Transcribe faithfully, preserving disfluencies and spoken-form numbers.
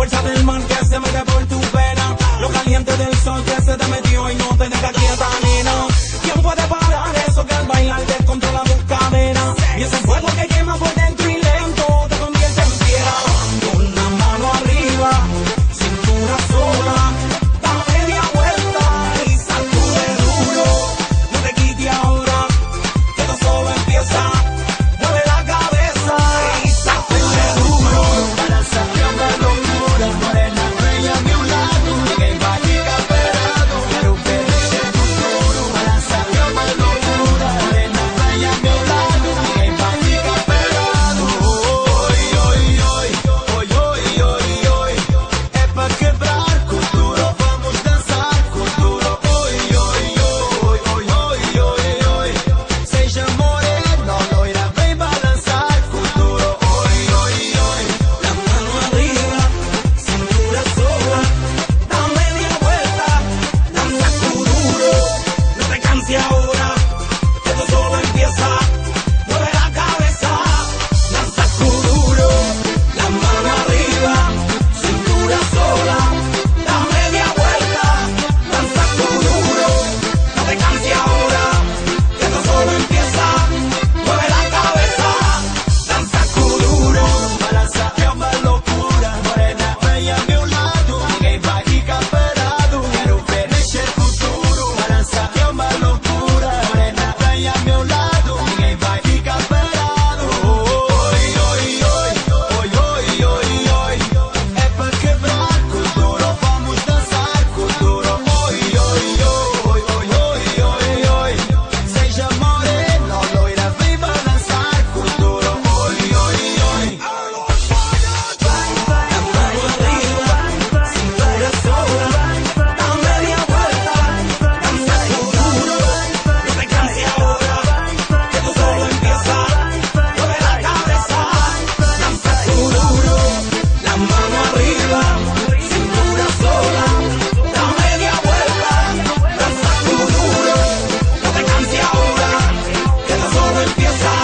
fuerza del mar que se mete por tu pena, lo caliente del sol que se te metió y no te deja quieta, nena. ¿Quién puede parar eso que al bailar descontrola tus caderas? Y ese fuego que quema por dentro y lento te convierte en piedra. Con la mano arriba, cintura sola, da media vuelta y sacude duro. No te quites ahora, que esto solo empieza. Mueve la cabeza y sacude duro. Para sacar una locura, morena bella a mi lado, ninguém vai ficar parado. Quero ver mexer no futuro. Para sacar uma loucura, morena bella a meu lado, ninguém vai ficar parado. Oi, oi, oi, oi, oi, oi, oi. É pra quebrar com duro, vamos dançar com duro. Oi, oi, oi, oi, oi, oi, oi. Seja morena, loira, vem balançar com duro. Oi, oi, oi. La mano arriba, cintura sola, da media vuelta, danza duro. No te canses ahora, que esto solo empieza. Mueve la cabeza, danza duro. La mano arriba, cintura sola, da media vuelta, danza duro. No te canses ahora, que esto solo empieza. Mueve la cabeza, danza duro. Balança é uma loucura, morena vem a meu lado, ninguém vai ficar parado. Quero ver mexer futuro. Balança é uma loucura, morena vem a meu lado, ninguém vai ficar parado. Oi, oi, oi, oi, oi, oi, oi. É pra quebrar com duro, vamos dançar com duro. Oi, oi, oi, oi, oi, oi, oi. Seja morena, loira, vem balançar com duro. Oi, oi, oi. La mano arriba, cintura sola, da media vuelta, danza duro. No te canses ahora, que esto solo empieza. Mueve la cabeza, danza duro. La mano arriba, cintura sola, da media vuelta, danza duro. No te canses ahora, que esto solo empieza.